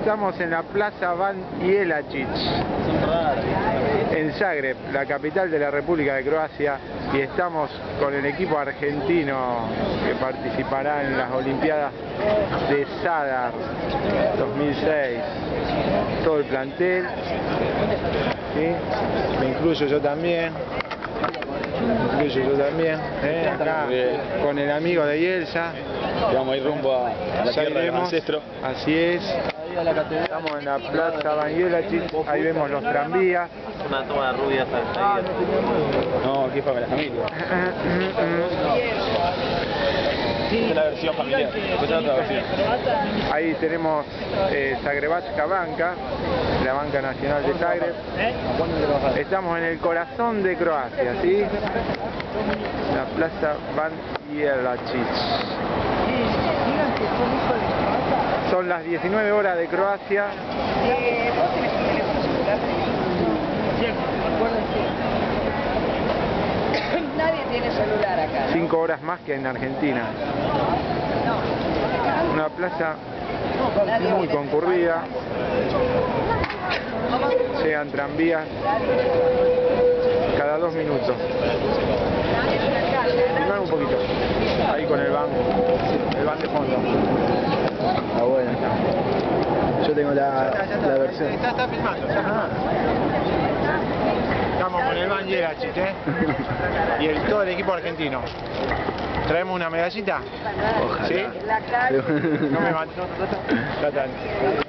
Estamos en la Plaza Ban Jelačić, en Zagreb, la capital de la República de Croacia, y estamos con el equipo argentino que participará en las Olimpiadas de Zadar 2006. Todo el plantel, ¿sí? Me incluyo yo también. Acá con el amigo de Yelsa. Vamos a ir rumbo a la tierra del ancestro. Así es. Estamos en la Plaza Ban Jelačić, ahí vemos los tranvías. Una toma de rubias ahí. No, aquí es para la familia. Esta es la versión familiar. Esta es otra versión. Ahí tenemos Zagrebačka Banka, la banca nacional de Zagreb. Estamos en el corazón de Croacia, ¿sí? La Plaza Ban Jelačić. Son las 19 horas de Croacia. Nadie tiene celular acá, ¿no? 5 horas más que en Argentina. Una plaza muy concurrida. Llegan tranvías cada 2 minutos. Filmar un poquito. Ahí con el van de fondo. Ah, bueno. Yo tengo la versión. Está filmando. Estamos con el Ban Jelačić, y todo el equipo argentino. ¿Traemos una medallita? Ojalá. ¿Sí? No me mato.